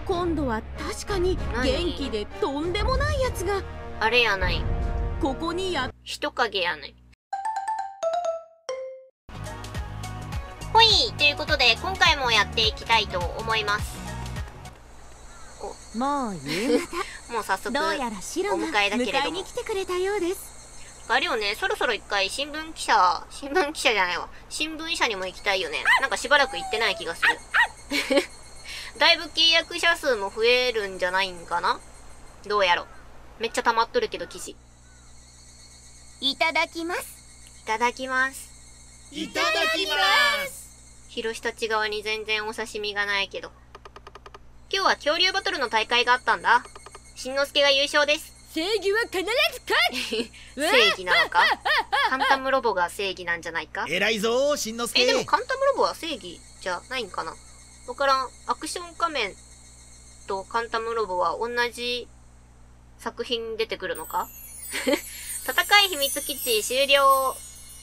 今度は確かに元気でとんでもないやつがあれやない。 ここに人影やない。ほい、ということで今回もやっていきたいと思います。 もう夕方もう早速どうやらシロがお迎えだけれども迎えに来てくれたようです。 あれよね、そろそろ一回新聞記者じゃないわ。新聞社にも行きたいよね。なんかしばらく行ってない気がする。だいぶ契約者数も増えるんじゃないんかな？どうやろ。めっちゃ溜まっとるけど記事。 いただきます。 いただきます。 いただきます。 ひろしたち側に全然お刺身がないけど。今日は恐竜バトルの大会があったんだ。しんのすけが優勝です。 正義は必ず勝つ。 正義なのか？カンタムロボが正義なんじゃないか？ 偉いぞしんのすけ。 でもカンタムロボは正義じゃないんかな？わからん。アクション仮面とカンタムロボは同じ作品に出てくるのか？戦い秘密基地終了。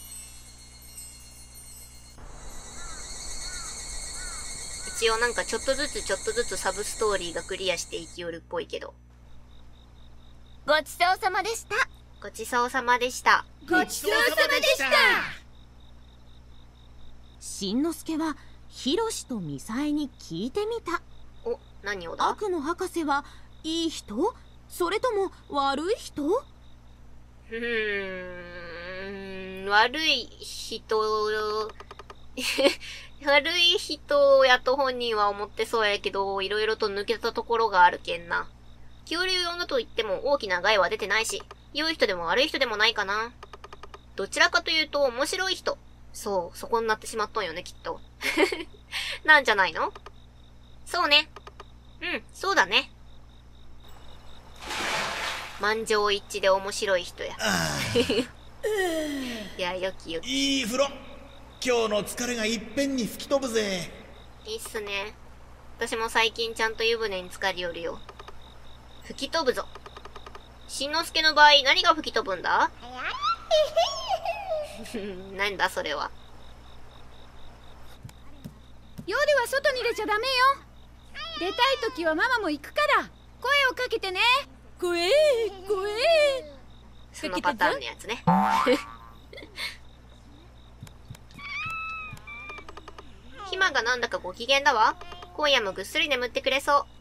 一応なんかちょっとずつサブストーリーがクリアしていきよるっぽいけど。 ごちそうさまでした。 ごちそうさまでした。 ごちそうさまでした。 しんのすけはひろしとみさえに聞いてみた。 お、何をだ？ 悪の博士はいい人？それとも悪い人？ 悪い人悪い人やと本人は思ってそうやけど、いろいろと抜けたところがあるけんな。恐竜用のと言っても大きな害は出てないし、良い人でも悪い人でもないかな。どちらかというと面白い人。そう、そこになってしまったんよね、きっと。なんじゃないの？そうね。うん、そうだね。満場一致で面白い人や。いや、よきよき。 いい風呂。今日の疲れがいっぺんに吹き飛ぶぜ。 いいっすね。私も最近ちゃんと湯船に浸かりよるよ。吹き飛ぶぞ。しんのすけの場合何が吹き飛ぶんだ？なんだそれは。 夜は外に出ちゃダメよ。出たい時はママも行くから声をかけてね。声そのパターンのやつね。ひまがなんだかご機嫌だわ。今夜もぐっすり眠ってくれそう。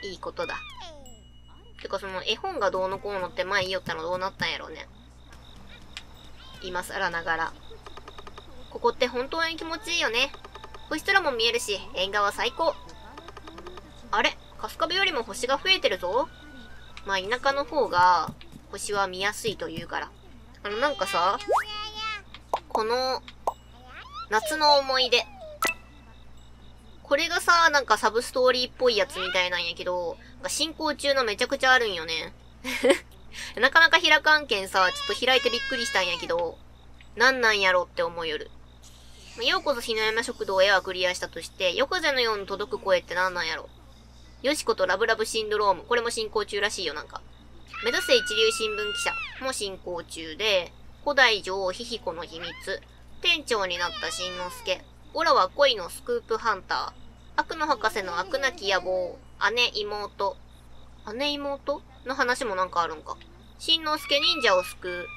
いいことだ。てかその絵本がどうのこうのって前言いよったのどうなったんやろうね。今更ながら。ここって本当に気持ちいいよね。星空も見えるし、縁側最高。あれ？春日部よりも星が増えてるぞ。まあ田舎の方が星は見やすいというから。なんかさ、この夏の思い出。これがさ、なんかサブストーリーっぽいやつみたいなんやけど、進行中のめちゃくちゃあるんよね。なかなか開かんけんさ、ちょっと開いてびっくりしたんやけど、なんなんやろって思いよる。ようこそ日の山食堂へはクリアしたとして、夜風のように届く声ってなんなんやろ。よしことラブラブシンドローム。これも進行中らしいよ、なんか。目指せ一流新聞記者も進行中で、古代女王ヒヒコの秘密。店長になったしんのすけ。オラは恋のスクープハンター。悪の博士の悪なき野望。姉妹の話もなんかあるんか。しんのすけ忍者を救う。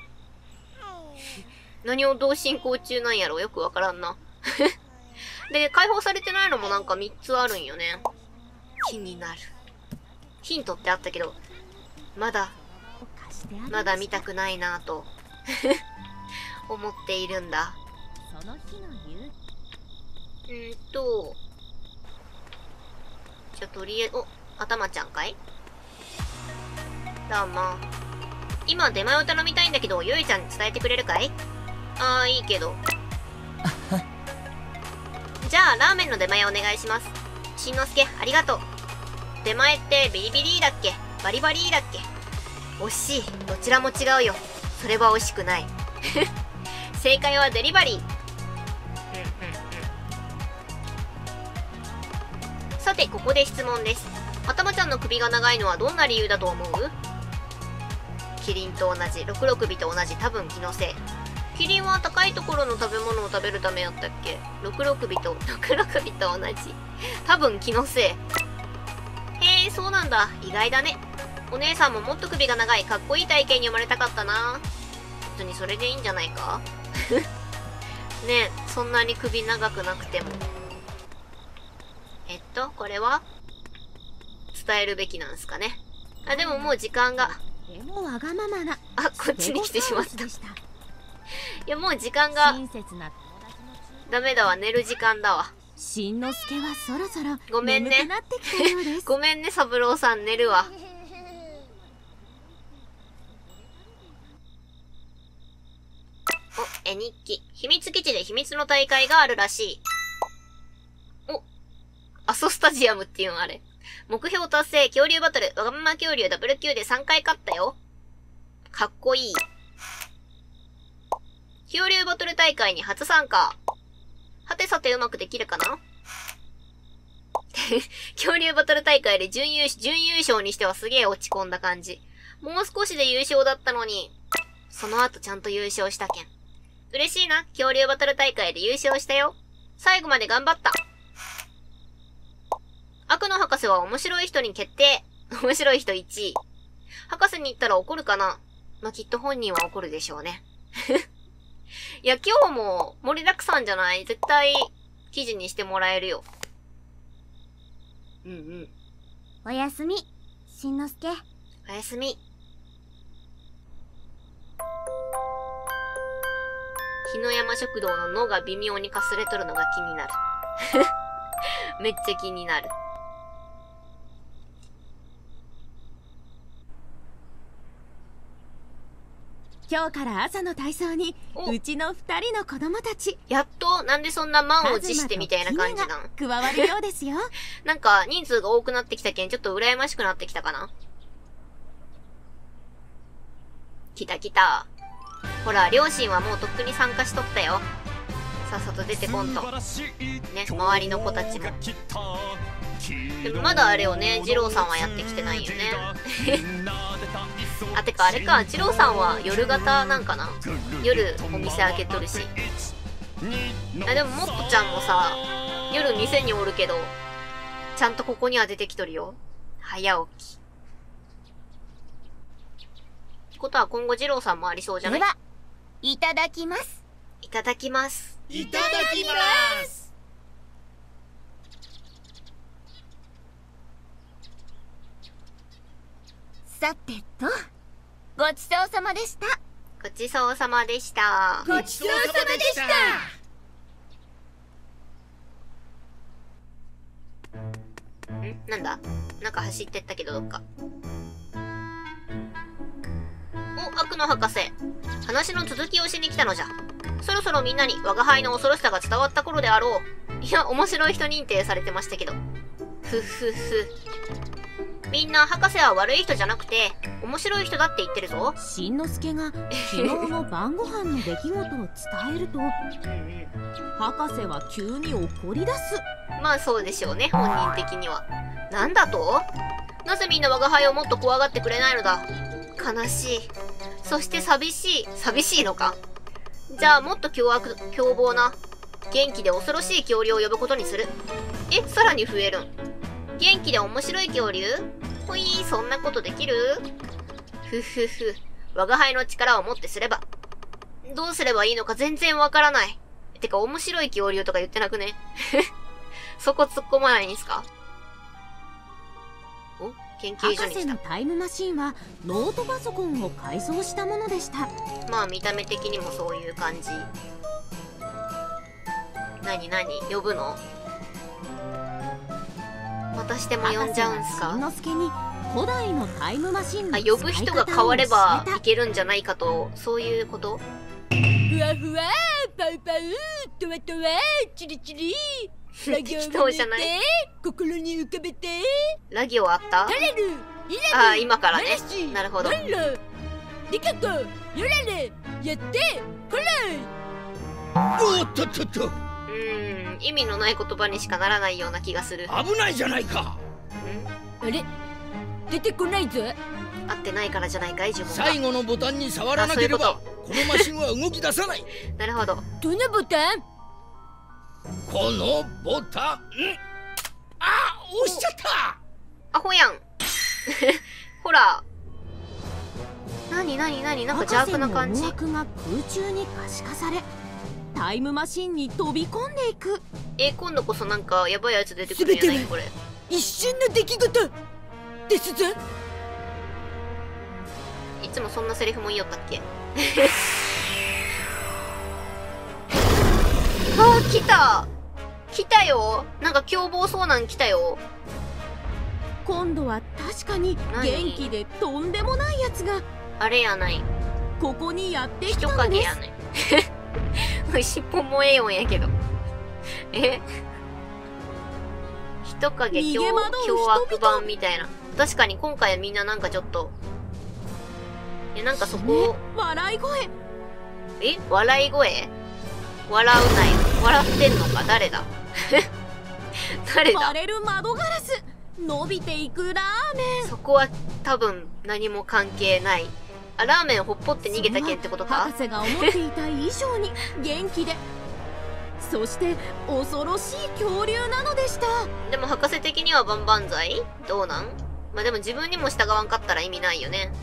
何をどう進行中なんやろよくわからんな。で、解放されてないのもなんか3つあるんよね。気になる。ヒントってあったけど、まだ見たくないなぁと思っているんだ。 その日の夕じゃあとりあえず、頭ちゃんかい？どうも。今出前を頼みたいんだけど、ゆいちゃんに伝えてくれるかい？ああ、いいけど。じゃあ、ラーメンの出前お願いします。しんのすけ、ありがとう。出前ってビリビリだっけ？バリバリだっけ？惜しい。どちらも違うよ。それは惜しくない。正解はデリバリー。さて、ここで質問です。頭ちゃんの首が長いのはどんな理由だと思う？キリンと同じ、66尾と同じ、多分気のせい。キリンは高いところの食べ物を食べるためやったっけ？66尾と同じ。多分気のせい。 そうなんだ。意外だね。お姉さんももっと首が長いかっこいい体型に生まれたかったな。別にそれでいいんじゃないか。ねえ、そんなに首長くなくても。これは伝えるべきなんすかね。あ、でももう時間が。 でもわがままな。 あ、こっちに来てしまった。いや、もう時間が。ダメだわ、寝る時間だわ。 しんのすけはそろそろごめんね。 眠くなってきたようです。 ごめんね、三郎さん、寝るわ。お、絵日記。秘密基地で秘密の大会があるらしい。お、阿蘇スタジアムっていうのあれ。目標達成、恐竜バトル、わがまま恐竜 WQ で3回勝ったよ。かっこいい。恐竜バトル大会に初参加。はてさてうまくできるかな。恐竜バトル大会で準優勝にしてはすげえ落ち込んだ感じ。もう少しで優勝だったのに、その後ちゃんと優勝したけん。嬉しいな、恐竜バトル大会で優勝したよ。最後まで頑張った。悪の博士は面白い人に決定。面白い人1位。博士に言ったら怒るかな。まあ、きっと本人は怒るでしょうね。いや、今日も盛りだくさんじゃない？絶対記事にしてもらえるよ。うんうん。 おやすみ、しんのすけ。 おやすみ。日野山食堂ののが微妙にかすれとるのが気になる。めっちゃ気になる。 今日から朝の体操にうちの2人の子供たち、 やっとなんでそんな満を持してみたいな感じなん加わるようですよ。 なんか人数が多くなってきたけんちょっと羨ましくなってきたかな。来た来た。ほら両親はもうとっくに参加しとったよ。さっさと出てこんとね、周りの子たちも。でもまだあれをね、二郎さんはやってきてないよね。あ、てかあれか、二郎さんは夜型なんかな。夜お店開けとるし。あ、でももっとちゃんもさ、夜店におるけどちゃんとここには出てきとるよ。早起きってことは今後二郎さんもありそうじゃない？ では、いただきます。 いただきます。 いただきます。 さてと、ごちそうさまでした。 ごちそうさまでした。 ごちそうさまでした。 なんだ？なんか走ってったけどどっか。お、悪の博士。話の続きをしに来たのじゃ。そろそろみんなに我が輩の恐ろしさが伝わった頃であろう。いや、面白い人認定されてましたけど。ふふふ。みんな博士は悪い人じゃなくて面白い人だって言ってるぞ。 しんのすけが昨日の晩ご飯の出来事を伝えると博士は急に怒り出す。 まあそうでしょうね、本人的には。なんだと？なぜみんな我が輩をもっと怖がってくれないのだ。悲しい。そして寂しい。寂しいのか。じゃあもっと凶暴な元気で恐ろしい恐竜を呼ぶことにする。え、さらに増えるん？元気で面白い恐竜？ほい、そんなことできる？ふふふ。我が輩の力をもってすれば。どうすればいいのか全然わからない。てか面白い恐竜とか言ってなくね？そこ突っ込まないんすか？お、研究所に来た。 博士のタイムマシンはノートパソコンを改造したものでした。 まあ見た目的にもそういう感じ。なになに呼ぶの？またしても呼んじゃうんすか？ しんのすけに古代のタイムマシンの呼ぶ人が変わればいけるんじゃないかと、そういうこと？ ふわふわ、パウパウ、とわとわ、チリチリ。ラ行を見て、心に浮かべて。 ラ行あった？ タレル、イラル、 ああ、今からね。なるほど。 マンロ、リカコ、ヨラレ、やって、こらい。 おっとっとっと。 意味のない言葉にしかならないような気がする。 危ないじゃないか。 あれ、出てこないぞ。 合ってないからじゃないかい、呪文が。 最後のボタンに触らなければこのマシンは動き出さない。 なるほど。 どのボタン？ このボタン。あ、押しちゃった。 アホやん。 邪悪な感じ。 博士の思惑が空中に可視化され、タイムマシンに飛び込んでいく。 今度こそなんかやばいやつ出てくるんやないこれ。 一瞬の出来事ですぞ。 いつもそんなセリフも言いよったっけあー、来たよ。なんか凶暴そうなん来たよ。 今度は確かに元気でとんでもないやつがあれやない。 ここにやってき人たのです。 影やない。尻尾もええよんやけど。人影逃げ惑う人々 凶悪版みたいな。確かに今回はみんななんかちょっと。なんかそこ、 笑い声。 笑い声笑うなよ。笑ってんのか誰だ誰だ割れる窓ガラス。伸びていくラーメン。 そこは多分何も関係ない。あ、ラーメンをほっぽって逃げたけんってことか。 博士が思っていた以上に元気でそして恐ろしい恐竜なのでした。 でも博士的には万々歳どうなん？まあでも自分にも従わんかったら意味ないよね。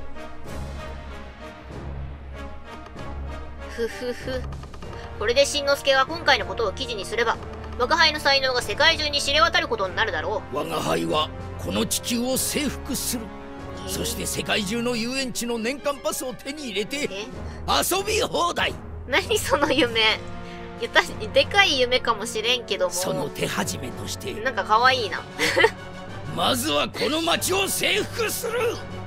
ふふふ。これでしんのすけが今回のことを記事にすれば、我が輩の才能が世界中に知れ渡ることになるだろ我が輩はこの地球を征服する。そして世界中の遊園地の年間パスを手に入れて遊び放題。 何その夢。でかい夢かもしれんけども、 その手始めとしてなんか可愛いなまずはこの町を征服する。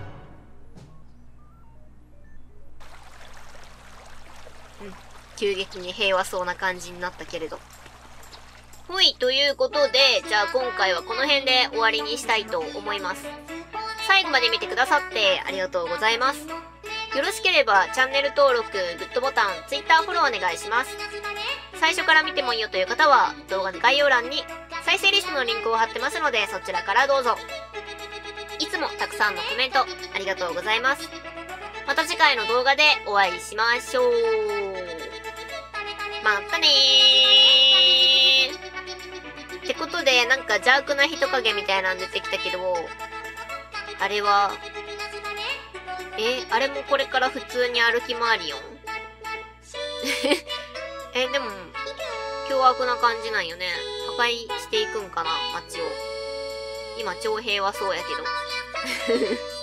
急激に平和そうな感じになったけれど。ほい、ということで、じゃあ今回はこの辺で終わりにしたいと思います。最後まで見てくださってありがとうございます。よろしければチャンネル登録、グッドボタン、Twitter フォローお願いします。最初から見てもいいよという方は動画の概要欄に再生リストのリンクを貼ってますのでそちらからどうぞ。いつもたくさんのコメントありがとうございます。また次回の動画でお会いしましょう。またねー。ってことでなんか邪悪な人影みたいなの出てきたけど、あれはあれもこれから普通に歩き回りよんでも凶悪な感じなんよね。破壊していくんかな街を。今超平和そうやけど